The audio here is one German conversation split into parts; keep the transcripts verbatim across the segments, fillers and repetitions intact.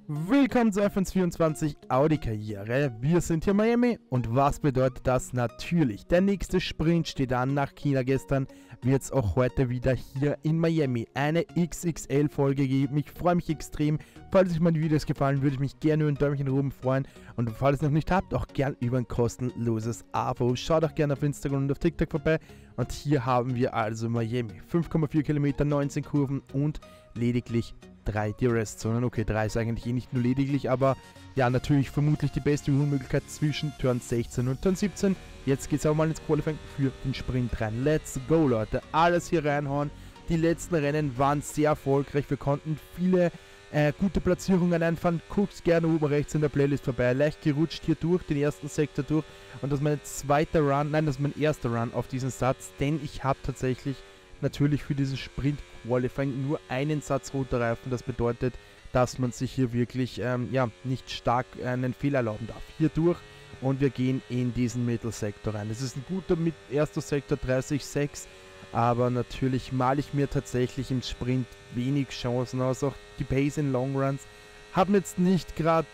Willkommen zu F eins vierundzwanzig Audi Karriere. Wir sind hier in Miami und was bedeutet das? Natürlich, der nächste Sprint steht an. Nach China gestern wird es auch heute wieder hier in Miami eine X X L-Folge geben. Ich freue mich extrem. Falls euch meine Videos gefallen, würde ich mich gerne über ein Däumchen nach oben freuen. Und falls ihr es noch nicht habt, auch gern über ein kostenloses Abo. Schaut auch gerne auf Instagram und auf TikTok vorbei. Und hier haben wir also Miami. fünf Komma vier Kilometer, neunzehn Kurven und lediglich drei D R S-Zonen. Okay, drei ist eigentlich eh nicht nur lediglich, aber ja, natürlich vermutlich die beste Überholmöglichkeit zwischen Turn sechzehn und Turn siebzehn. Jetzt geht es aber mal ins Qualifying für den Sprint rein. Let's go, Leute. Alles hier reinhauen. Die letzten Rennen waren sehr erfolgreich. Wir konnten viele äh, gute Platzierungen einfahren. Guckt gerne oben rechts in der Playlist vorbei. Leicht gerutscht hier durch, den ersten Sektor durch. Und das ist mein zweiter Run, nein, das ist mein erster Run auf diesen Satz, denn ich habe tatsächlich natürlich für dieses Sprint-Qualifying nur einen Satz roter Reifen. Das bedeutet, dass man sich hier wirklich ähm, ja, nicht stark einen Fehler erlauben darf. Hier durch und wir gehen in diesen Mittelsektor rein. Das ist ein guter mit erster Sektor dreißig Komma sechs, aber natürlich male ich mir tatsächlich im Sprint wenig Chancen aus. Auch die Pace in Long Runs haben jetzt nicht gerade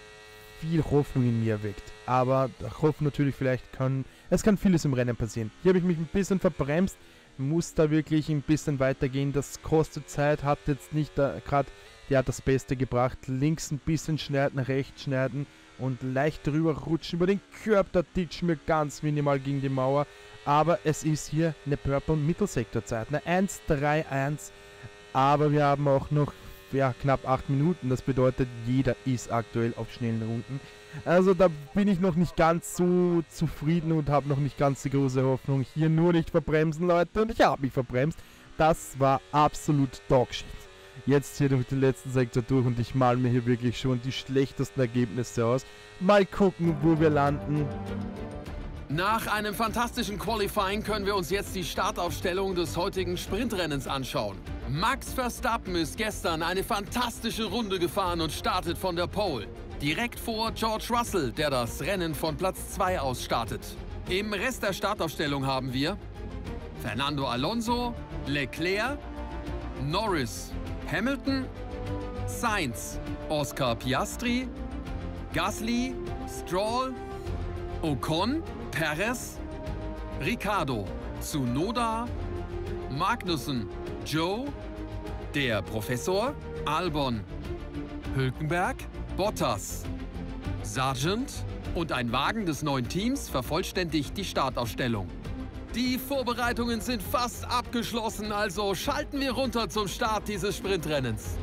viel Hoffnung in mir erweckt. Aber ich hoffe natürlich, vielleicht kann, es kann vieles im Rennen passieren. Hier habe ich mich ein bisschen verbremst. Muss da wirklich ein bisschen weitergehen, das kostet Zeit, hat jetzt nicht äh, gerade ja, das Beste gebracht. Links ein bisschen schneiden, rechts schneiden und leicht drüber rutschen über den Curb, da ditchen wir ganz minimal gegen die Mauer, aber es ist hier eine Purple Mittelsektorzeit, eine eins drei eins, aber wir haben auch noch ja, knapp acht Minuten, das bedeutet, jeder ist aktuell auf schnellen Runden. Also da bin ich noch nicht ganz so zufrieden und habe noch nicht ganz die große Hoffnung. Hier nur nicht verbremsen, Leute. Und ich habe mich verbremst. Das war absolut Dogshit. Jetzt hier durch den letzten Sektor durch und ich male mir hier wirklich schon die schlechtesten Ergebnisse aus. Mal gucken, wo wir landen. Nach einem fantastischen Qualifying können wir uns jetzt die Startaufstellung des heutigen Sprintrennens anschauen. Max Verstappen ist gestern eine fantastische Runde gefahren und startet von der Pole. Direkt vor George Russell, der das Rennen von Platz zwei aus startet. Im Rest der Startaufstellung haben wir Fernando Alonso, Leclerc, Norris, Hamilton, Sainz, Oscar Piastri, Gasly, Stroll, Ocon, Perez, Ricciardo, Tsunoda, Magnussen, Joe, der Professor, Albon, Hülkenberg, Bottas, Sargent und ein Wagen des neuen Teams vervollständigt die Startaufstellung. Die Vorbereitungen sind fast abgeschlossen, also schalten wir runter zum Start dieses Sprintrennens.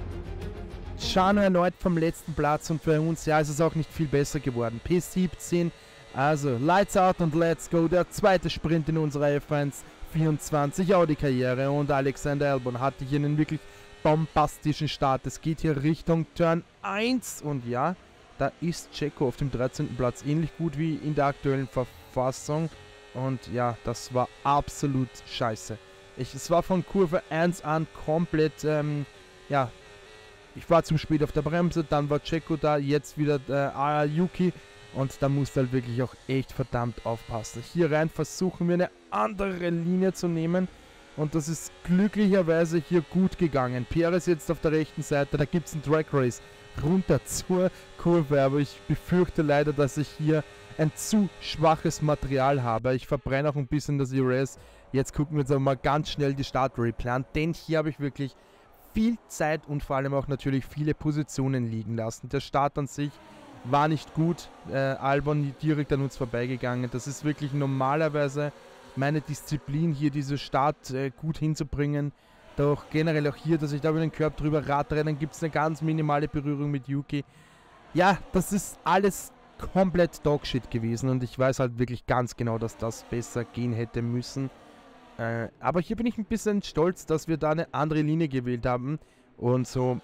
Schauen wir erneut vom letzten Platz und für uns, ja, ist es auch nicht viel besser geworden. P siebzehn, also Lights Out und Let's Go, der zweite Sprint in unserer F eins vierundzwanzig Audi Karriere und Alexander Albon hatte hier einen wirklich bombastischen Start. Es geht hier Richtung Turn eins und ja, da ist Checo auf dem dreizehnten Platz ähnlich gut wie in der aktuellen Verfassung und ja, das war absolut scheiße. Ich, es war von Kurve eins an komplett, ähm, ja, ich war zu spät auf der Bremse, dann war Checo da, jetzt wieder äh, Yuki und da musst du halt wirklich auch echt verdammt aufpassen. Hier rein versuchen wir eine andere Linie zu nehmen. Und das ist glücklicherweise hier gut gegangen. Perez jetzt auf der rechten Seite, da gibt es einen Drag Race runter zur Kurve. Aber ich befürchte leider, dass ich hier ein zu schwaches Material habe. Ich verbrenne auch ein bisschen das E R S. Jetzt gucken wir uns aber mal ganz schnell die Startreplay an. Denn hier habe ich wirklich viel Zeit und vor allem auch natürlich viele Positionen liegen lassen. Der Start an sich war nicht gut. Äh, Albon direkt an uns vorbeigegangen. Das ist wirklich normalerweise meine Disziplin, hier diese Start äh, gut hinzubringen. Doch generell auch hier, dass ich da über den Curb drüber radre, dann gibt es eine ganz minimale Berührung mit Yuki. Ja, das ist alles komplett Dogshit gewesen und ich weiß halt wirklich ganz genau, dass das besser gehen hätte müssen. Äh, aber hier bin ich ein bisschen stolz, dass wir da eine andere Linie gewählt haben und so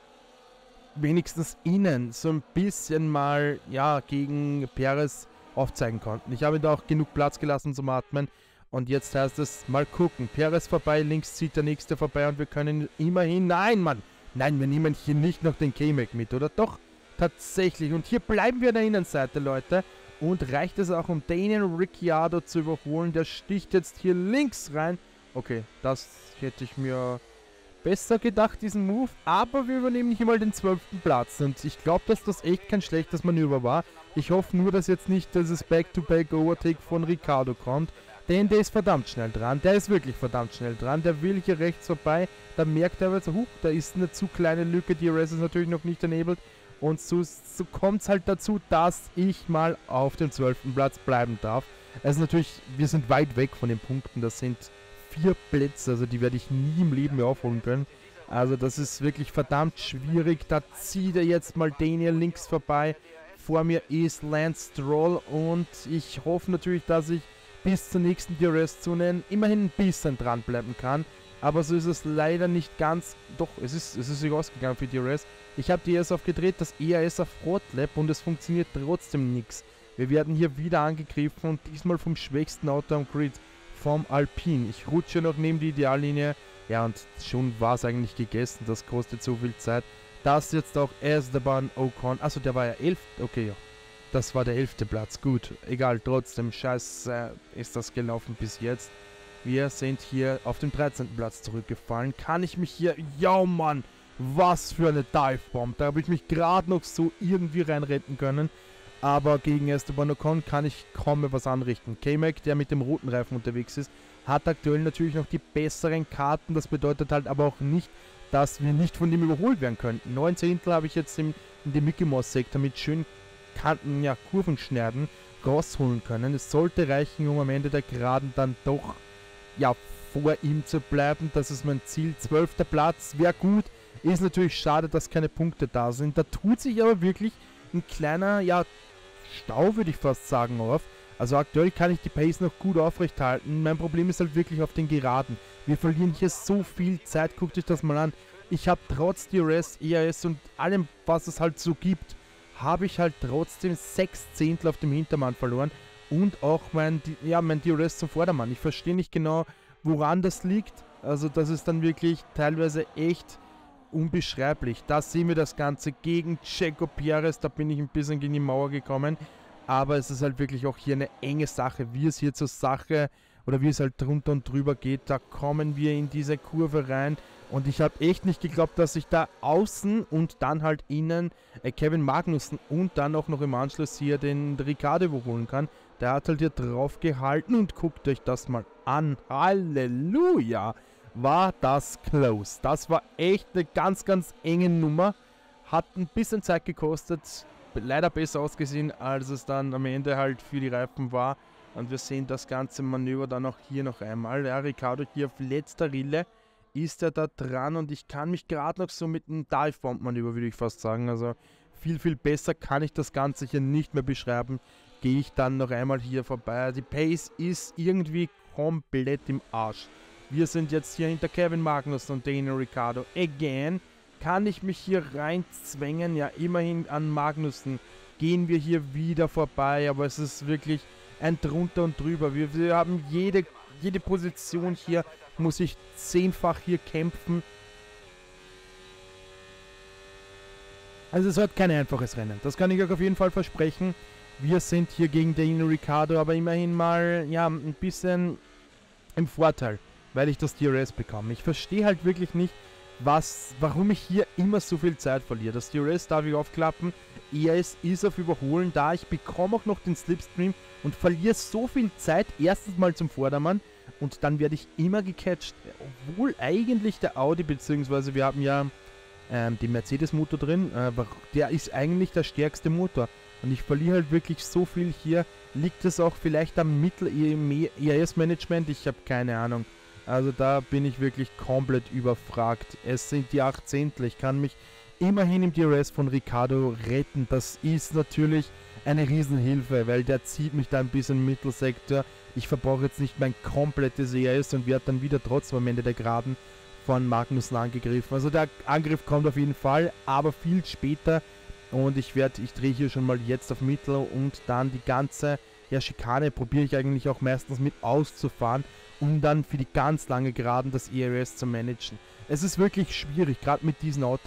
wenigstens innen so ein bisschen mal ja gegen Perez aufzeigen konnten. Ich habe da auch genug Platz gelassen zum Atmen. Und jetzt heißt es, mal gucken. Perez vorbei, links zieht der nächste vorbei und wir können immerhin... Nein, Mann! Nein, wir nehmen hier nicht noch den K-Mac mit, oder? Doch, tatsächlich. Und hier bleiben wir an der Innenseite, Leute. Und reicht es auch, um Daniel Ricciardo zu überholen. Der sticht jetzt hier links rein. Okay, das hätte ich mir besser gedacht, diesen Move, aber wir übernehmen nicht einmal den zwölften Platz und ich glaube, dass das echt kein schlechtes Manöver war. Ich hoffe nur, dass jetzt nicht dieses Back-to-Back-Overtake von Ricciardo kommt, denn der ist verdammt schnell dran, der ist wirklich verdammt schnell dran, der will hier rechts vorbei, da merkt er aber so, huch, da ist eine zu kleine Lücke, die R S ist natürlich noch nicht enabled und so, so kommt es halt dazu, dass ich mal auf dem zwölften Platz bleiben darf. Also natürlich, wir sind weit weg von den Punkten, das sind vier Plätze, also die werde ich nie im Leben mehr aufholen können. Also das ist wirklich verdammt schwierig. Da zieht er jetzt mal Daniel links vorbei. Vor mir ist Lance Stroll und ich hoffe natürlich, dass ich bis zur nächsten D R S-Zone immerhin ein bisschen dranbleiben kann. Aber so ist es leider nicht ganz. Doch, es ist, es ist sich ausgegangen für D R S. Ich habe D R S aufgedreht, das E A S auf Rotlap und es funktioniert trotzdem nichts. Wir werden hier wieder angegriffen und diesmal vom schwächsten Auto am Grid, vom Alpine. Ich rutsche noch neben die Ideallinie. Ja, und schon war es eigentlich gegessen. Das kostet so viel Zeit. Das jetzt auch Esteban Ocon. Achso, der war ja elf. Okay, ja. Das war der elfte Platz. Gut, egal, trotzdem. Scheiße äh, ist das gelaufen bis jetzt. Wir sind hier auf dem dreizehnten Platz zurückgefallen. Kann ich mich hier... Ja, Mann! Was für eine Dive-Bomb. Da habe ich mich gerade noch so irgendwie reinretten können. Aber gegen Esteban Ocon kann ich kaum mehr was anrichten. K-Mac, der mit dem roten Reifen unterwegs ist, hat aktuell natürlich noch die besseren Karten. Das bedeutet halt aber auch nicht, dass wir nicht von dem überholt werden könnten. neun Zehntel habe ich jetzt im, in dem Mickey Mouse Sektor mit schönen Kanten, ja, Kurvenschneiden rausholen können. Es sollte reichen, um am Ende der Geraden dann doch, ja, vor ihm zu bleiben. Das ist mein Ziel. zwölfter Platz wäre gut. Ist natürlich schade, dass keine Punkte da sind. Da tut sich aber wirklich ein kleiner, ja, Stau, würde ich fast sagen, auf. Also aktuell kann ich die Pace noch gut aufrechthalten. Mein Problem ist halt wirklich auf den Geraden. Wir verlieren hier so viel Zeit. Guckt euch das mal an. Ich habe trotz D R S, E A S und allem, was es halt so gibt, habe ich halt trotzdem sechs Zehntel auf dem Hintermann verloren. Und auch mein, ja, mein D R S zum Vordermann. Ich verstehe nicht genau, woran das liegt. Also das ist dann wirklich teilweise echt unbeschreiblich. Da sehen wir das Ganze gegen Checo Perez. Da bin ich ein bisschen gegen die Mauer gekommen. Aber es ist halt wirklich auch hier eine enge Sache. Wie es hier zur Sache oder wie es halt drunter und drüber geht, da kommen wir in diese Kurve rein. Und ich habe echt nicht geglaubt, dass ich da außen und dann halt innen äh, Kevin Magnussen und dann auch noch im Anschluss hier den Ricciardo überholen kann. Der hat halt hier drauf gehalten und guckt euch das mal an. Halleluja! War das close. Das war echt eine ganz, ganz enge Nummer. Hat ein bisschen Zeit gekostet. Leider besser ausgesehen, als es dann am Ende halt für die Reifen war. Und wir sehen das ganze Manöver dann auch hier noch einmal. Ja, Ricciardo hier auf letzter Rille ist er da dran. Und ich kann mich gerade noch so mit einem Dive-Bomb-Manöver, würde ich fast sagen. Also viel, viel besser kann ich das Ganze hier nicht mehr beschreiben. Gehe ich dann noch einmal hier vorbei. Die Pace ist irgendwie komplett im Arsch. Wir sind jetzt hier hinter Kevin Magnussen und Daniel Ricciardo. Again. Kann ich mich hier reinzwängen? Ja, immerhin an Magnussen gehen wir hier wieder vorbei. Aber es ist wirklich ein drunter und drüber. Wir, wir haben jede, jede Position hier. Muss ich zehnfach hier kämpfen. Also es wird kein einfaches Rennen. Das kann ich euch auf jeden Fall versprechen. Wir sind hier gegen Daniel Ricciardo. Aber immerhin mal, ja, ein bisschen im Vorteil, weil ich das D R S bekomme. Ich verstehe halt wirklich nicht, was, warum ich hier immer so viel Zeit verliere. Das D R S darf ich aufklappen. E A S ist auf Überholen da. Ich bekomme auch noch den Slipstream und verliere so viel Zeit. Erstens mal zum Vordermann und dann werde ich immer gecatcht. Obwohl eigentlich der Audi, beziehungsweise wir haben ja ähm, den Mercedes-Motor drin, äh, der ist eigentlich der stärkste Motor. Und ich verliere halt wirklich so viel hier. Liegt es auch vielleicht am Mittel-E A S-Management? Ich habe keine Ahnung. Also da bin ich wirklich komplett überfragt. Es sind die acht Zehntel. Ich kann mich immerhin im D R S von Ricciardo retten. Das ist natürlich eine Riesenhilfe, weil der zieht mich da ein bisschen im Mittelsektor. Ich verbrauche jetzt nicht mein komplettes E A S und werde dann wieder trotzdem am Ende der Geraden von Magnussen angegriffen. Also der Angriff kommt auf jeden Fall, aber viel später. Und ich werde, ich drehe hier schon mal jetzt auf Mittel und dann die ganze, ja, Schikane probiere ich eigentlich auch meistens mit auszufahren, um dann für die ganz lange Geraden das E R S zu managen. Es ist wirklich schwierig, gerade mit diesen Autos,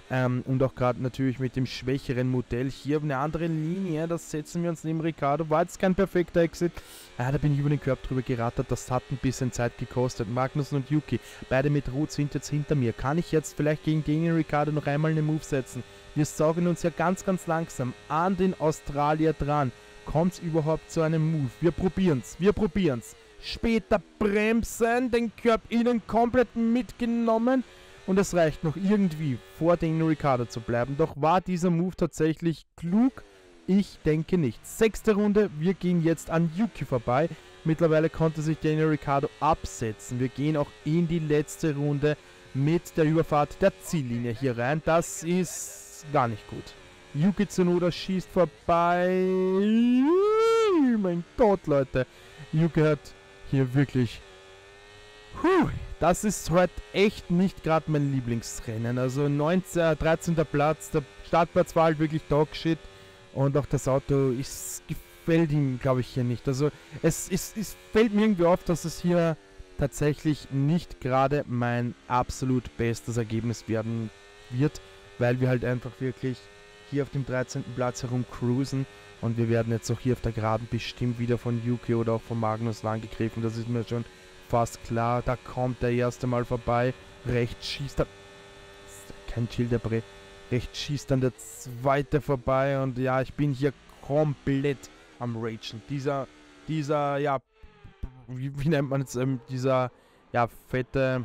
Ähm, und auch gerade natürlich mit dem schwächeren Modell hier auf eine andere Linie, das setzen wir uns neben Ricciardo. War jetzt kein perfekter Exit. Ah, da bin ich über den Körper drüber gerattert, das hat ein bisschen Zeit gekostet. Magnussen und Yuki, beide mit Rot sind jetzt hinter mir. Kann ich jetzt vielleicht gegen Daniel Ricciardo noch einmal einen Move setzen? Wir saugen uns ja ganz, ganz langsam an den Australier dran. Kommt es überhaupt zu einem Move? Wir probieren's, wir probieren's. Später bremsen, den Körb innen komplett mitgenommen. Und es reicht noch irgendwie, vor Daniel Ricciardo zu bleiben. Doch war dieser Move tatsächlich klug? Ich denke nicht. Sechste Runde, wir gehen jetzt an Yuki vorbei. Mittlerweile konnte sich Daniel Ricciardo absetzen. Wir gehen auch in die letzte Runde mit der Überfahrt der Ziellinie hier rein. Das ist gar nicht gut. Yuki Tsunoda schießt vorbei. Mein Gott, Leute. Yuki hat hier wirklich... Puh, das ist heute echt nicht gerade mein Lieblingsrennen. Also neunzehnter, dreizehnter Platz, der Startplatz war halt wirklich Dogshit. Und auch das Auto ist, gefällt ihm, glaube ich, hier nicht. Also es, es, es fällt mir irgendwie auf, dass es hier tatsächlich nicht gerade mein absolut bestes Ergebnis werden wird. Weil wir halt einfach wirklich hier auf dem dreizehnten Platz herum cruisen. Und wir werden jetzt auch hier auf der Geraden bestimmt wieder von Yuki oder auch von Magnus angegriffen. Das ist mir schon fast klar. Da kommt der erste Mal vorbei. Rechts schießt er. Kein Childebre. Rechts schießt dann der zweite vorbei. Und ja, ich bin hier komplett am Ragen. Dieser, dieser, ja, wie, wie nennt man es, ähm, dieser, ja, fette...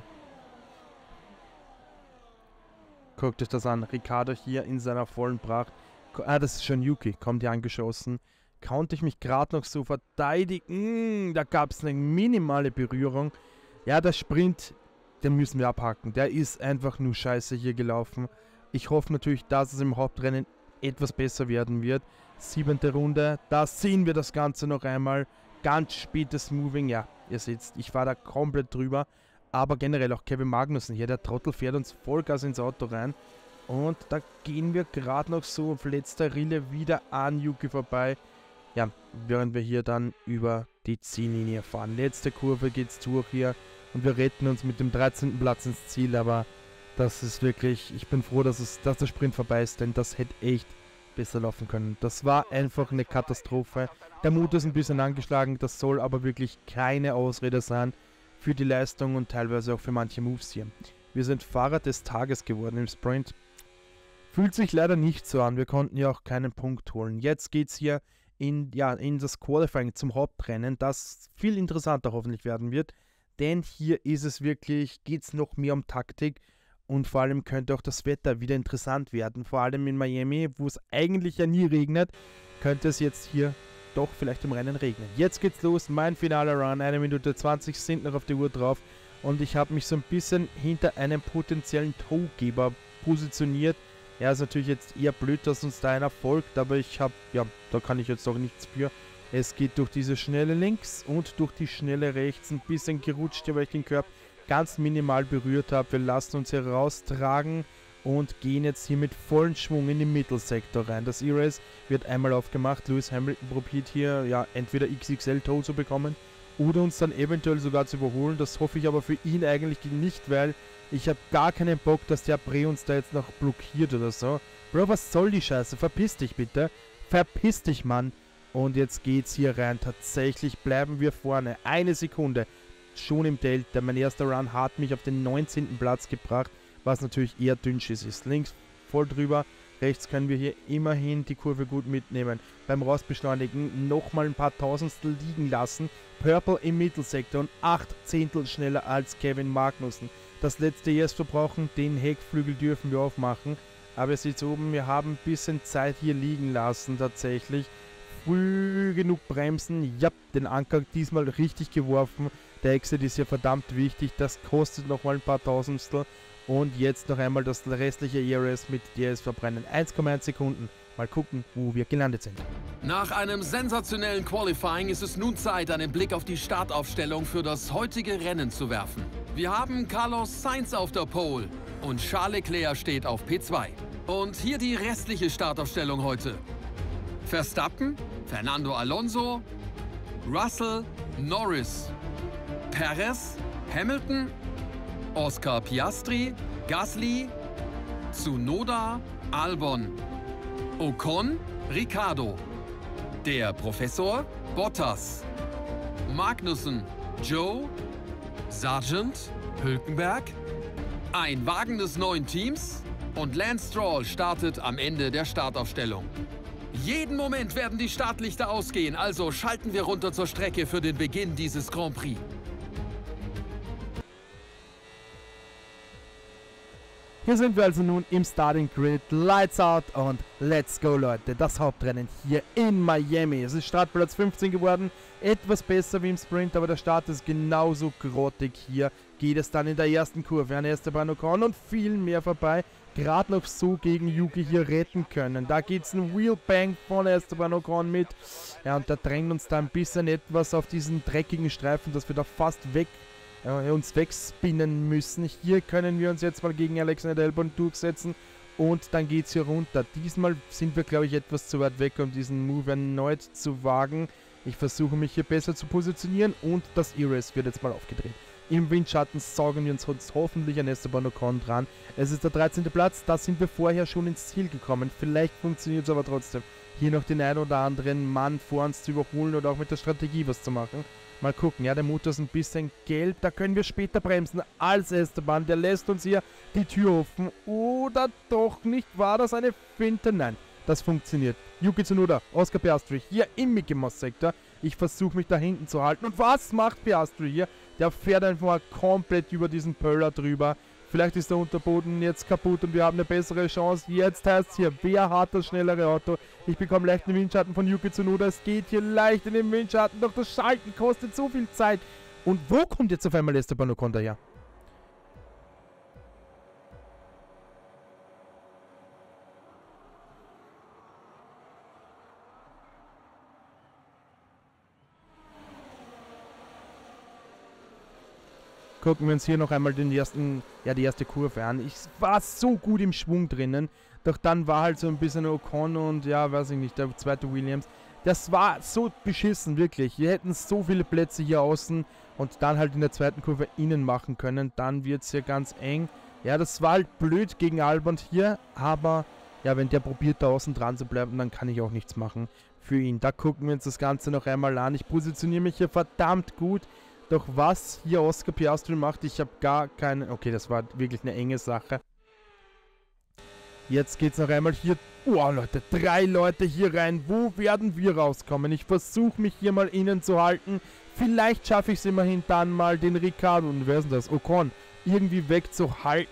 Guckt euch das an. Ricciardo hier in seiner vollen Pracht. Ah, das ist schon Yuki. Kommt hier angeschossen. Konnte ich mich gerade noch so verteidigen. Mm, da gab es eine minimale Berührung. Ja, der Sprint, den müssen wir abhaken. Der ist einfach nur scheiße hier gelaufen. Ich hoffe natürlich, dass es im Hauptrennen etwas besser werden wird. Siebente Runde, da sehen wir das Ganze noch einmal. Ganz spätes Moving. Ja, ihr seht, ich war da komplett drüber. Aber generell auch Kevin Magnussen hier, der Trottel fährt uns Vollgas ins Auto rein. Und da gehen wir gerade noch so auf letzter Rille wieder an Yuki vorbei. Ja, während wir hier dann über die Ziellinie fahren. Letzte Kurve geht's durch hier und wir retten uns mit dem dreizehnten Platz ins Ziel, aber das ist wirklich, ich bin froh, dass, es, dass der Sprint vorbei ist, denn das hätte echt besser laufen können. Das war einfach eine Katastrophe. Der Motor ist ein bisschen angeschlagen, das soll aber wirklich keine Ausrede sein für die Leistung und teilweise auch für manche Moves hier. Wir sind Fahrer des Tages geworden im Sprint. Fühlt sich leider nicht so an, wir konnten ja auch keinen Punkt holen. Jetzt geht's hier in, ja, in das Qualifying zum Hauptrennen, das viel interessanter hoffentlich werden wird. Denn hier ist es wirklich, geht es noch mehr um Taktik und vor allem könnte auch das Wetter wieder interessant werden. Vor allem in Miami, wo es eigentlich ja nie regnet, könnte es jetzt hier doch vielleicht im Rennen regnen. Jetzt geht's los, mein finaler Run, eine Minute zwanzig sind noch auf die Uhr drauf und ich habe mich so ein bisschen hinter einem potenziellen Towgeber positioniert. Ja, ist natürlich jetzt eher blöd, dass uns da einer folgt, aber ich habe, ja, da kann ich jetzt auch nichts für. Es geht durch diese schnelle links und durch die schnelle rechts, ein bisschen gerutscht, weil ich den Körper ganz minimal berührt habe. Wir lassen uns hier raustragen und gehen jetzt hier mit vollem Schwung in den Mittelsektor rein. Das E-Race wird einmal aufgemacht. Lewis Hamilton probiert hier, ja, entweder X X L-Tow zu bekommen oder uns dann eventuell sogar zu überholen. Das hoffe ich aber für ihn eigentlich nicht, weil ich habe gar keinen Bock, dass der Bre uns da jetzt noch blockiert oder so. Bro, was soll die Scheiße? Verpiss dich bitte. Verpiss dich, Mann. Und jetzt geht's hier rein. Tatsächlich bleiben wir vorne. Eine Sekunde. Schon im Delta. Mein erster Run hat mich auf den neunzehnten Platz gebracht, was natürlich eher Dünnschiss ist. Links voll drüber. Rechts können wir hier immerhin die Kurve gut mitnehmen. Beim Rausbeschleunigen nochmal ein paar Tausendstel liegen lassen. Purple im Mittelsektor und acht Zehntel schneller als Kevin Magnussen. Das letzte jetzt verbrauchen, den Heckflügel dürfen wir aufmachen. Aber ihr seht oben, wir haben ein bisschen Zeit hier liegen lassen tatsächlich. Früh genug bremsen. Ja, den Anker diesmal richtig geworfen. Der Exit ist ja verdammt wichtig. Das kostet nochmal ein paar Tausendstel. Und jetzt noch einmal das restliche E R S mit D R S verbrennen. eins Komma eins Sekunden. Mal gucken, wo wir gelandet sind. Nach einem sensationellen Qualifying ist es nun Zeit, einen Blick auf die Startaufstellung für das heutige Rennen zu werfen. Wir haben Carlos Sainz auf der Pole und Charles Leclerc steht auf P zwei. Und hier die restliche Startaufstellung heute. Verstappen, Fernando Alonso, Russell, Norris, Perez, Hamilton, Oscar Piastri, Gasly, Tsunoda, Albon. Ocon, Ricciardo. Der Professor, Bottas. Magnussen, Joe. Sargent, Hülkenberg. Ein Wagen des neuen Teams. Und Lance Stroll startet am Ende der Startaufstellung. Jeden Moment werden die Startlichter ausgehen, also schalten wir runter zur Strecke für den Beginn dieses Grand Prix. Hier sind wir also nun im Starting Grid, Lights out und let's go, Leute. Das Hauptrennen hier in Miami. Es ist Startplatz fünfzehn geworden, etwas besser wie im Sprint, aber der Start ist genauso grottig. Hier geht es dann in der ersten Kurve an Esteban Ocon und viel mehr vorbei. Gerade noch so gegen Yuki hier retten können. Da geht es ein Wheelbang von Esteban Ocon mit. Ja, und da drängt uns da ein bisschen etwas auf diesen dreckigen Streifen, dass wir da fast weg äh, uns wegspinnen müssen. Hier können wir uns jetzt mal gegen Alexander Albon durchsetzen und dann geht es hier runter. Diesmal sind wir, glaube ich, etwas zu weit weg, um diesen Move erneut zu wagen. Ich versuche mich hier besser zu positionieren und das E-Race wird jetzt mal aufgedreht. Im Windschatten saugen wir uns hoffentlich an Esteban Ocon dran. Es ist der dreizehnte Platz, da sind wir vorher schon ins Ziel gekommen. Vielleicht funktioniert es aber trotzdem, hier noch den einen oder anderen Mann vor uns zu überholen oder auch mit der Strategie was zu machen. Mal gucken, ja, der Motor ist ein bisschen gelb, da können wir später bremsen als Esteban. Der lässt uns hier die Tür offen. Oder doch nicht, war das eine Finte? Nein, das funktioniert. Yuki Tsunoda, Oscar Piastri hier im Mickey Mouse Sektor. Ich versuche mich da hinten zu halten. Und was macht Piastri hier? Der fährt einfach mal komplett über diesen Pöller drüber. Vielleicht ist der Unterboden jetzt kaputt und wir haben eine bessere Chance. Jetzt heißt es hier, wer hat das schnellere Auto? Ich bekomme leicht den Windschatten von Yuki Tsunoda. Es geht hier leicht in den Windschatten, doch das Schalten kostet so viel Zeit. Und wo kommt jetzt auf einmal Esteban Ocon daher? Gucken wir uns hier noch einmal den ersten, ja, die erste Kurve an. Ich war so gut im Schwung drinnen, doch dann war halt so ein bisschen Ocon und ja, weiß ich nicht, der zweite Williams. Das war so beschissen, wirklich. Wir hätten so viele Plätze hier außen und dann halt in der zweiten Kurve innen machen können. Dann wird es hier ganz eng. Ja, das war halt blöd gegen Albon hier, aber ja, wenn der probiert da außen dran zu bleiben, dann kann ich auch nichts machen für ihn. Da gucken wir uns das Ganze noch einmal an. Ich positioniere mich hier verdammt gut. Doch was hier Oscar Piastri macht, ich habe gar keine... Okay, das war wirklich eine enge Sache. Jetzt geht es noch einmal hier... Oh, Leute, drei Leute hier rein. Wo werden wir rauskommen? Ich versuche mich hier mal innen zu halten. Vielleicht schaffe ich es immerhin dann mal, den Ricciardo, und wer ist denn das? Ocon, irgendwie wegzuhalten.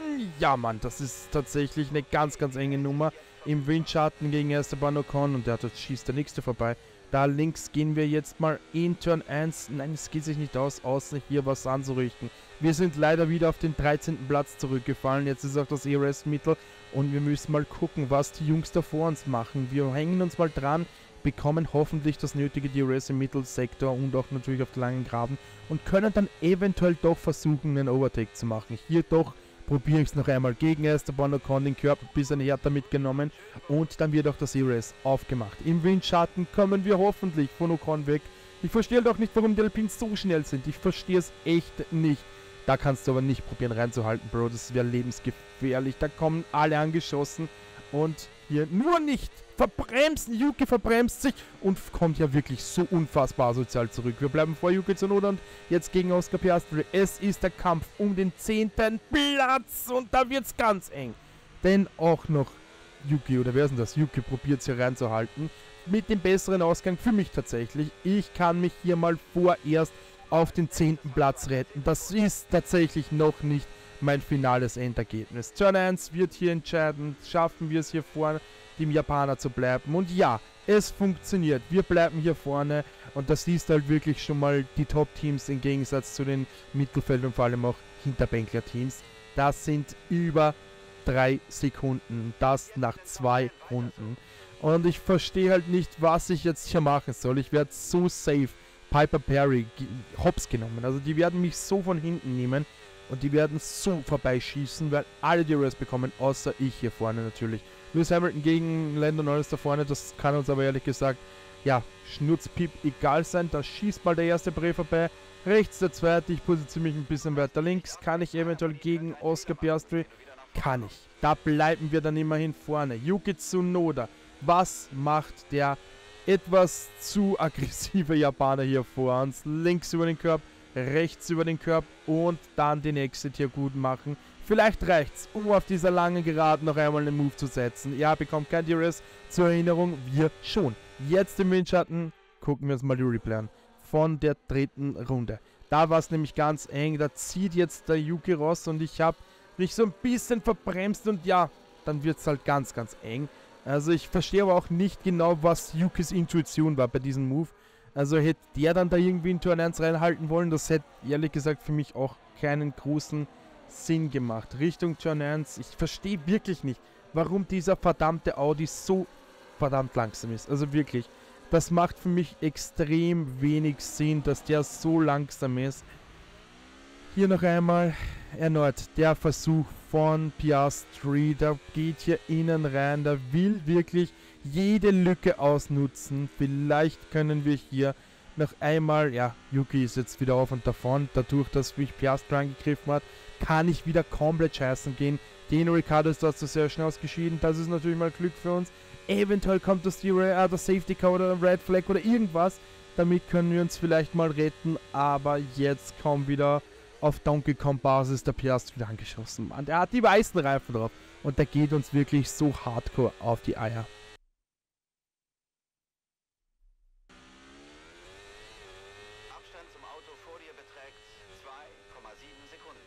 Ja, Mann, das ist tatsächlich eine ganz, ganz enge Nummer. Im Windschatten gegen Esteban Ocon und der dort schießt der nächste vorbei. Da links gehen wir jetzt mal in Turn eins. Nein, es geht sich nicht aus, außer hier was anzurichten. Wir sind leider wieder auf den dreizehnten Platz zurückgefallen. Jetzt ist auch das E-Race Mittel. Und wir müssen mal gucken, was die Jungs da vor uns machen. Wir hängen uns mal dran, bekommen hoffentlich das nötige D R S im Mittelsektor und auch natürlich auf den langen Graben. Und können dann eventuell doch versuchen, einen Overtake zu machen. Hier doch probiere ich es noch einmal gegen Esteban Ocon, den Körper ein bisschen härter mitgenommen und dann wird auch das E-Race aufgemacht. Im Windschatten kommen wir hoffentlich von Ocon weg. Ich verstehe doch nicht, warum die Alpines so schnell sind. Ich verstehe es echt nicht. Da kannst du aber nicht probieren reinzuhalten, Bro. Das wäre lebensgefährlich. Da kommen alle angeschossen und hier nur nicht verbremsen. Yuki verbremst sich und kommt ja wirklich so unfassbar asozial zurück. Wir bleiben vor Yuki Tsunoda und jetzt gegen Oscar Piastri. Es ist der Kampf um den zehnten Platz und da wird es ganz eng. Denn auch noch Yuki, oder wer ist denn das? Yuki probiert es hier reinzuhalten. Mit dem besseren Ausgang für mich tatsächlich. Ich kann mich hier mal vorerst auf den zehnten Platz retten. Das ist tatsächlich noch nicht mein finales Endergebnis. Turn eins wird hier entscheiden. Schaffen wir es hier vorne, dem Japaner zu bleiben. Und ja, es funktioniert. Wir bleiben hier vorne. Und das siehst halt wirklich schon mal die Top-Teams im Gegensatz zu den Mittelfeld- und vor allem auch Hinterbänkler-Teams. Das sind über drei Sekunden. Das nach zwei Runden. Und ich verstehe halt nicht, was ich jetzt hier machen soll. Ich werde so safe Piper Perry hops genommen. Also die werden mich so von hinten nehmen. Und die werden so vorbeischießen, weil alle die Race bekommen, außer ich hier vorne natürlich. Lewis Hamilton gegen Lando Norris da vorne, das kann uns aber ehrlich gesagt, ja, Schnurzpiep egal sein. Da schießt mal der erste Bre vorbei. Rechts der zweite, ich positioniere mich ein bisschen weiter links. Kann ich eventuell gegen Oscar Piastri kann ich. Da bleiben wir dann immerhin vorne. Yuki Tsunoda. Was macht der etwas zu aggressive Japaner hier vor uns? Links über den Curb, rechts über den Curb und dann den Exit hier gut machen. Vielleicht reicht's, um auf dieser langen Geraden noch einmal einen Move zu setzen. Ja, bekommt kein D R S. Zur Erinnerung, wir schon. Jetzt im Windschatten, gucken wir uns mal die Replay an. Von der dritten Runde. Da war es nämlich ganz eng. Da zieht jetzt der Yuki raus und ich habe mich so ein bisschen verbremst und ja, dann wird es halt ganz, ganz eng. Also ich verstehe aber auch nicht genau, was Yukis Intuition war bei diesem Move. Also hätte der dann da irgendwie in Turn eins reinhalten wollen, das hätte ehrlich gesagt für mich auch keinen großen Sinn gemacht. Richtung Turn eins, ich verstehe wirklich nicht, warum dieser verdammte Audi so verdammt langsam ist. Also wirklich, das macht für mich extrem wenig Sinn, dass der so langsam ist. Hier noch einmal erneut der Versuch von Piastri, der geht hier innen rein, der will wirklich jede Lücke ausnutzen. Vielleicht können wir hier noch einmal, ja, Yuki ist jetzt wieder auf und davon, dadurch, dass mich Piastri angegriffen hat, kann ich wieder komplett scheißen gehen. Daniel Ricciardo ist dort sehr schnell ausgeschieden, das ist natürlich mal Glück für uns. Eventuell kommt das die äh, der Safety Car oder Red Flag oder irgendwas, damit können wir uns vielleicht mal retten, aber jetzt kommt wieder auf Donkey Kong Basis der Piastri wieder angeschossen. Mann, der hat die weißen Reifen drauf und der geht uns wirklich so hardcore auf die Eier. Abstand zum Auto vor dir beträgt zwei Komma sieben Sekunden.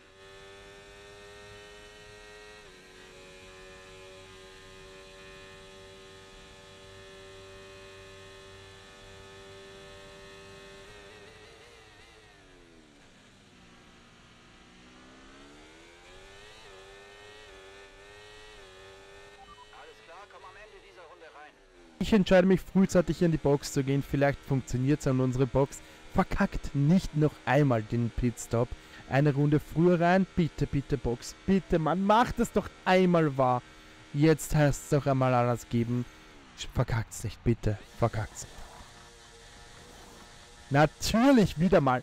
Komm am Ende dieser Runde rein. Ich entscheide mich frühzeitig hier in die Box zu gehen. Vielleicht funktioniert es an unsere Box. Verkackt nicht noch einmal den Pitstop. Eine Runde früher rein. Bitte, bitte Box. Bitte, man macht es doch einmal wahr. Jetzt heißt es doch einmal alles geben. Verkackt es nicht, bitte. Verkackt es nicht. Natürlich wieder mal.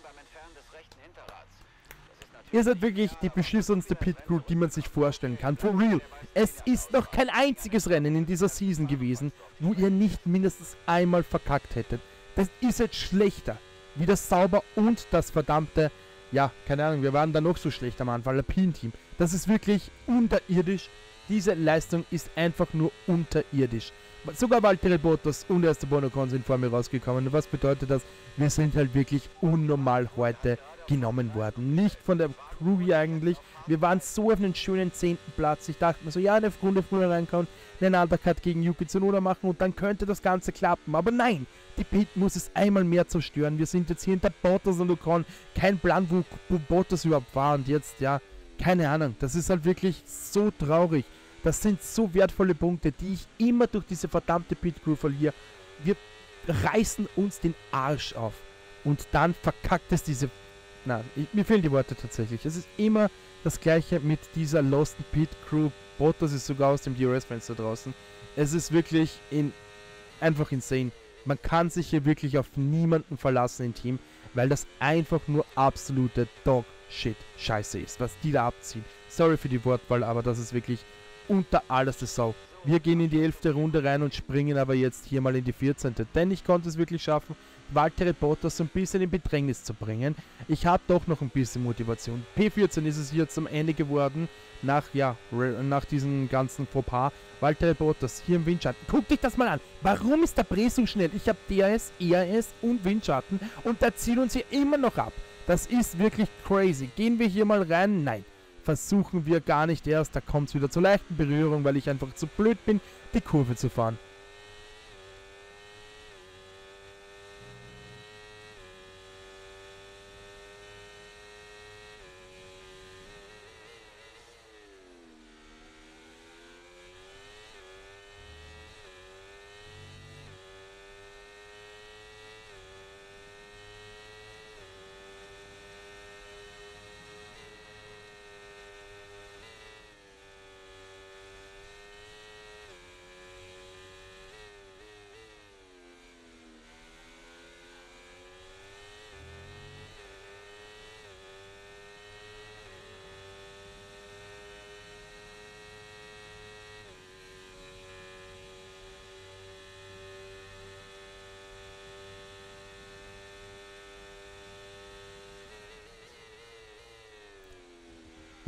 Ihr seid wirklich die beschissenste Pit Crew, die man sich vorstellen kann. For real. Es ist noch kein einziges Rennen in dieser Season gewesen, wo ihr nicht mindestens einmal verkackt hättet. Das ist jetzt schlechter. Wieder sauber und das verdammte, ja, keine Ahnung, wir waren da noch so schlecht am Anfang, Alpine-Team. Das ist wirklich unterirdisch. Diese Leistung ist einfach nur unterirdisch. Sogar Valtteri Bottas und Esteban Ocon sind vor mir rausgekommen. Und was bedeutet das? Wir sind halt wirklich unnormal heute genommen worden. Nicht von der Crew hier eigentlich. Wir waren so auf einen schönen zehnten Platz. Ich dachte mir so, ja, eine Runde früher reinkommen, einen Undercut gegen Yuki Tsunoda machen und dann könnte das Ganze klappen. Aber nein, die Pit muss es einmal mehr zerstören. Wir sind jetzt hier hinter Bottas und Ocon. Kein Plan, wo, wo Bottas überhaupt war. Und jetzt, ja, keine Ahnung. Das ist halt wirklich so traurig. Das sind so wertvolle Punkte, die ich immer durch diese verdammte Pit Crew verliere. Wir reißen uns den Arsch auf. Und dann verkackt es diese... Na, ich, mir fehlen die Worte tatsächlich. Es ist immer das gleiche mit dieser Lost Pit Crew. Bottas ist sogar aus dem D R S-Fenster draußen. Es ist wirklich in, einfach insane. Man kann sich hier wirklich auf niemanden verlassen im Team, weil das einfach nur absolute Dog-Shit-Scheiße ist, was die da abziehen. Sorry für die Wortwahl, aber das ist wirklich unter alles der Sau. Wir gehen in die elfte Runde rein und springen aber jetzt hier mal in die vierzehnte Denn ich konnte es wirklich schaffen, Valtteri Bottas so ein bisschen in Bedrängnis zu bringen. Ich habe doch noch ein bisschen Motivation. P vierzehn ist es hier zum Ende geworden, nach, ja, nach diesem ganzen Fauxpas. Valtteri Bottas hier im Windschatten. Guck dich das mal an. Warum ist der Bre so schnell? Ich habe D R S, E R S und Windschatten und der zieht uns hier immer noch ab. Das ist wirklich crazy. Gehen wir hier mal rein? Nein. Versuchen wir gar nicht erst. Da kommt es wieder zur leichten Berührung, weil ich einfach zu blöd bin, die Kurve zu fahren.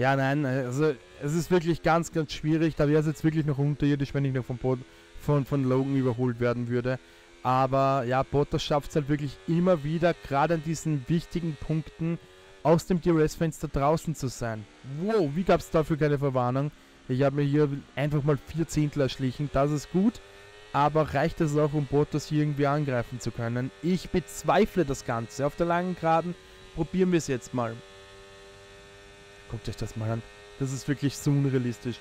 Ja, nein, also es ist wirklich ganz, ganz schwierig. Da wäre es jetzt wirklich noch unterirdisch, wenn ich noch von, von, von Logan überholt werden würde. Aber ja, Bottas schafft es halt wirklich immer wieder, gerade an diesen wichtigen Punkten, aus dem D R S-Fenster draußen zu sein. Wow, wie gab es dafür keine Verwarnung? Ich habe mir hier einfach mal vier Zehntel erschlichen, das ist gut. Aber reicht es auch, um Bottas hier irgendwie angreifen zu können? Ich bezweifle das Ganze. Auf der langen Geraden probieren wir es jetzt mal. Guckt euch das mal an. Das ist wirklich so unrealistisch.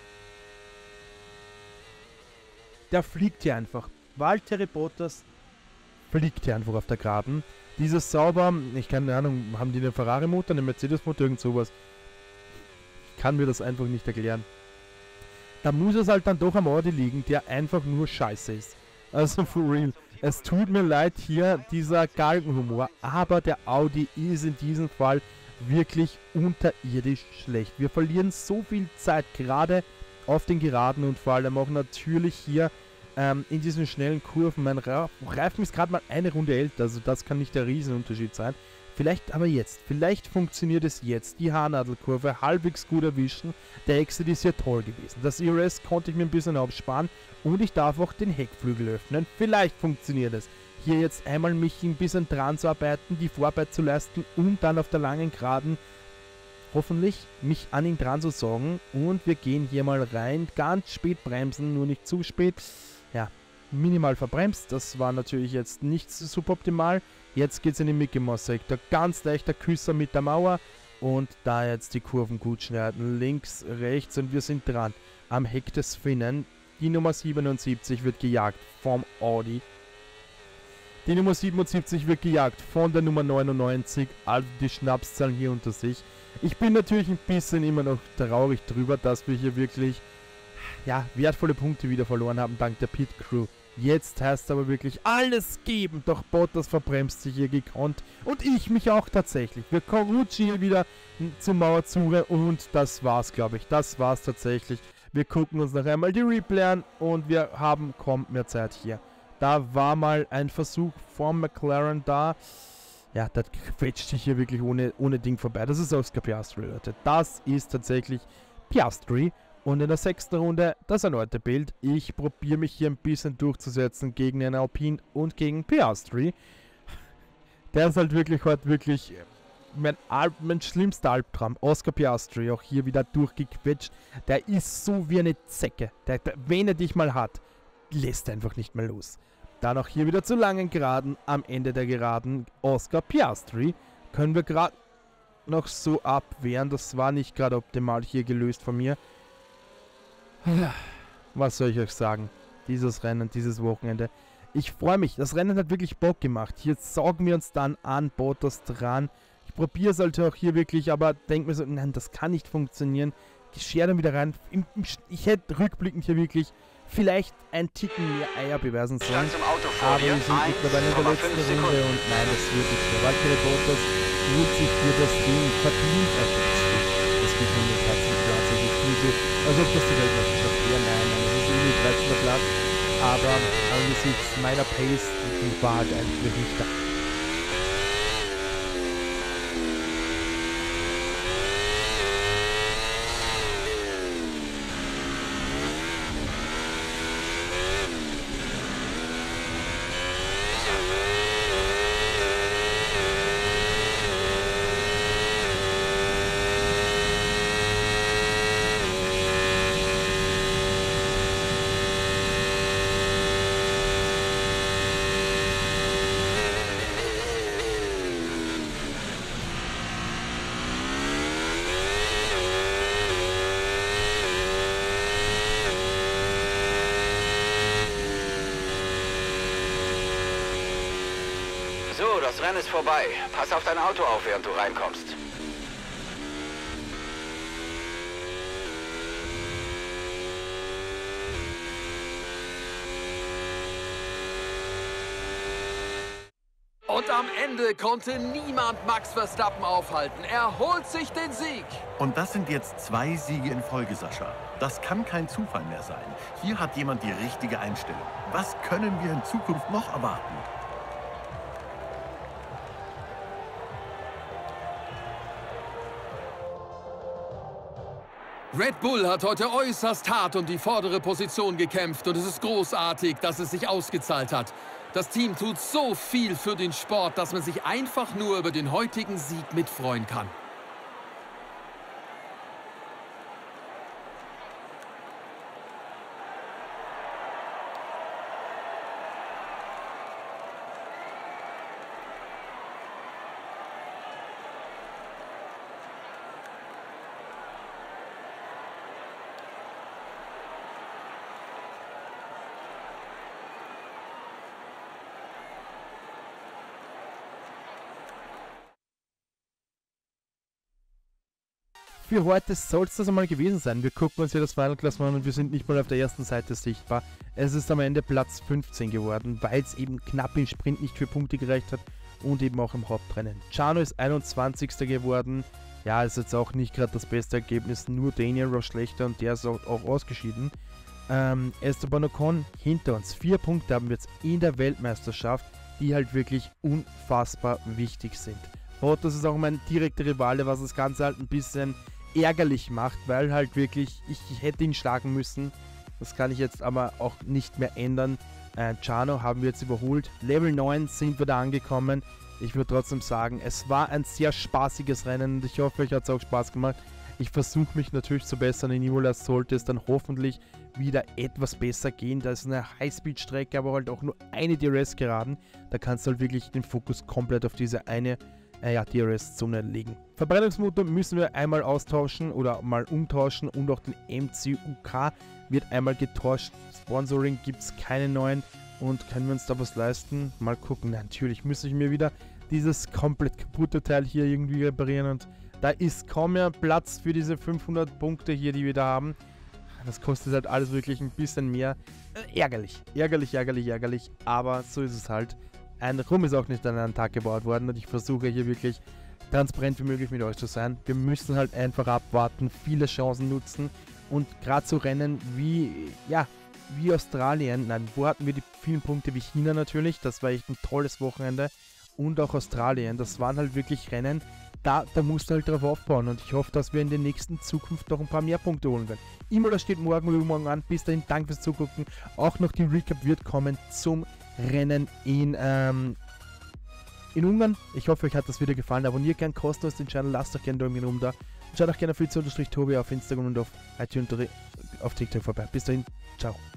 Der fliegt hier einfach. Valtteri Bottas fliegt hier einfach auf der Geraden. Dieses sauber, ich keine Ahnung, haben die einen Ferrari-Motor, einen Mercedes-Motor, irgend sowas. Ich kann mir das einfach nicht erklären. Da muss es halt dann doch am Audi liegen, der einfach nur scheiße ist. Also for real. Es tut mir leid hier, dieser Galgenhumor, aber der Audi ist in diesem Fall wirklich unterirdisch schlecht. Wir verlieren so viel Zeit, gerade auf den Geraden und vor allem auch natürlich hier ähm, in diesen schnellen Kurven. Mein Ra Reifen ist gerade mal eine Runde älter, also das kann nicht der Riesenunterschied sein. Vielleicht aber jetzt, vielleicht funktioniert es jetzt, die Haarnadelkurve halbwegs gut erwischen. Der Exit ist ja toll gewesen. Das E R S konnte ich mir ein bisschen aufsparen und ich darf auch den Heckflügel öffnen. Vielleicht funktioniert es. Hier jetzt einmal mich ein bisschen dran zu arbeiten, die Vorarbeit zu leisten und dann auf der langen Geraden hoffentlich mich an ihn dran zu sorgen. Und wir gehen hier mal rein, ganz spät bremsen, nur nicht zu spät. Ja, minimal verbremst, das war natürlich jetzt nicht super optimal. Jetzt geht es in den Mickey Mouse Sektor, ganz leichter Küsser mit der Mauer und da jetzt die Kurven gut schneiden, links, rechts und wir sind dran am Heck des Finnen. Die Nummer siebenundsiebzig wird gejagt vom Audi. Die Nummer siebenundsiebzig wird gejagt von der Nummer neunundneunzig, also die Schnapszahlen hier unter sich. Ich bin natürlich ein bisschen immer noch traurig drüber, dass wir hier wirklich ja, wertvolle Punkte wieder verloren haben dank der Pit Crew. Jetzt heißt aber wirklich alles geben, doch Bottas verbremst sich hier gekonnt und ich mich auch tatsächlich. Wir Corrucci hier wieder zum Mauerzure und das war's, glaube ich. Das war's tatsächlich. Wir gucken uns noch einmal die Replay an und wir haben kaum mehr Zeit hier. Da war mal ein Versuch von McLaren da. Ja, das quetscht sich hier wirklich ohne, ohne Ding vorbei. Das ist Oscar Piastri, Leute. Das ist tatsächlich Piastri. Und in der sechsten Runde das erneute Bild. Ich probiere mich hier ein bisschen durchzusetzen gegen den Alpine und gegen Piastri. Der ist halt wirklich heute wirklich mein, Al mein schlimmster Albtraum. Oscar Piastri, auch hier wieder durchgequetscht. Der ist so wie eine Zecke. Der, der, wenn er dich mal hat, lässt einfach nicht mehr los. Dann auch hier wieder zu langen Geraden. Am Ende der Geraden Oscar Piastri. Können wir gerade noch so abwehren. Das war nicht gerade optimal hier gelöst von mir. Was soll ich euch sagen? Dieses Rennen, dieses Wochenende. Ich freue mich. Das Rennen hat wirklich Bock gemacht. Hier saugen wir uns dann an Bottas dran. Ich probiere es halt auch hier wirklich, aber denke mir so, nein, das kann nicht funktionieren. Ich schere dann wieder rein. Ich hätte rückblickend hier wirklich vielleicht ein Ticken mehr Eier beweisen sollen. Aber wir sind mittlerweile in der letzten Runde und nein, das wird nicht mehr. Valtteri Bottas wird sich für das Ding verdient. Das geht mir nicht herzlich klar. Also ich fühle so, als ob das die Weltmeisterschaft wäre. Nein, nein, das ist irgendwie dreizehnter Platz. Aber angesichts meiner Pace, die war halt eigentlich nicht da. So, das Rennen ist vorbei. Pass auf dein Auto auf, während du reinkommst. Und am Ende konnte niemand Max Verstappen aufhalten. Er holt sich den Sieg. Und das sind jetzt zwei Siege in Folge, Sascha. Das kann kein Zufall mehr sein. Hier hat jemand die richtige Einstellung. Was können wir in Zukunft noch erwarten? Red Bull hat heute äußerst hart um die vordere Position gekämpft und es ist großartig, dass es sich ausgezahlt hat. Das Team tut so viel für den Sport, dass man sich einfach nur über den heutigen Sieg mitfreuen kann. Für heute soll es das einmal gewesen sein. Wir gucken uns hier das Final Klassement an und wir sind nicht mal auf der ersten Seite sichtbar. Es ist am Ende Platz fünfzehn geworden, weil es eben knapp im Sprint nicht für Punkte gereicht hat und eben auch im Hauptrennen. Jarno ist einundzwanzigster geworden. Ja, ist jetzt auch nicht gerade das beste Ergebnis, nur Daniel war schlechter und der ist auch, auch ausgeschieden. Ähm, Esteban Ocon hinter uns. Vier Punkte haben wir jetzt in der Weltmeisterschaft, die halt wirklich unfassbar wichtig sind. Bottas ist auch mein direkter Rivale, was das Ganze halt ein bisschen ärgerlich macht, weil halt wirklich, ich, ich hätte ihn schlagen müssen. Das kann ich jetzt aber auch nicht mehr ändern. Äh, Jarno haben wir jetzt überholt. Level neun sind wir da angekommen. Ich würde trotzdem sagen, es war ein sehr spaßiges Rennen und ich hoffe, euch hat es auch Spaß gemacht. Ich versuche mich natürlich zu bessern. In Imola sollte es dann hoffentlich wieder etwas besser gehen. Da ist eine Highspeed-Strecke, aber halt auch nur eine D R S-Geraden. Da kannst du halt wirklich den Fokus komplett auf diese eine Äh, ja, D R S-Zone legen. Verbrennungsmotor müssen wir einmal austauschen oder mal umtauschen und auch den M C U K wird einmal getauscht. Sponsoring gibt es keine neuen und können wir uns da was leisten? Mal gucken. Natürlich muss ich mir wieder dieses komplett kaputte Teil hier irgendwie reparieren und da ist kaum mehr Platz für diese fünfhundert Punkte hier, die wir da haben. Das kostet halt alles wirklich ein bisschen mehr. Äh, ärgerlich, ärgerlich, ärgerlich, ärgerlich, aber so ist es halt. Ein Rum ist auch nicht an einem Tag gebaut worden und ich versuche hier wirklich transparent wie möglich mit euch zu sein. Wir müssen halt einfach abwarten, viele Chancen nutzen und gerade so Rennen wie, ja, wie Australien, nein, wo hatten wir die vielen Punkte wie China natürlich, das war echt ein tolles Wochenende und auch Australien, das waren halt wirklich Rennen, da, da musst du halt drauf aufbauen und ich hoffe, dass wir in der nächsten Zukunft noch ein paar mehr Punkte holen werden. Imola steht morgen oder übermorgen an, bis dahin, danke fürs Zugucken, auch noch die Recap wird kommen zum Rennen in, ähm, in Ungarn. Ich hoffe, euch hat das Video gefallen. Abonniert gerne kostenlos den Channel, lasst doch gerne einen Daumen runter. Und schaut auch gerne auf Fritz Tobi auf Instagram und auf iTunes auf TikTok vorbei. Bis dahin, ciao.